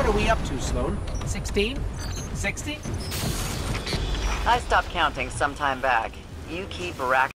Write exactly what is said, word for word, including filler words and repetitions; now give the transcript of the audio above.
are we up to, Sloan? Sixteen? Sixty? I stopped counting some time back. You keep racking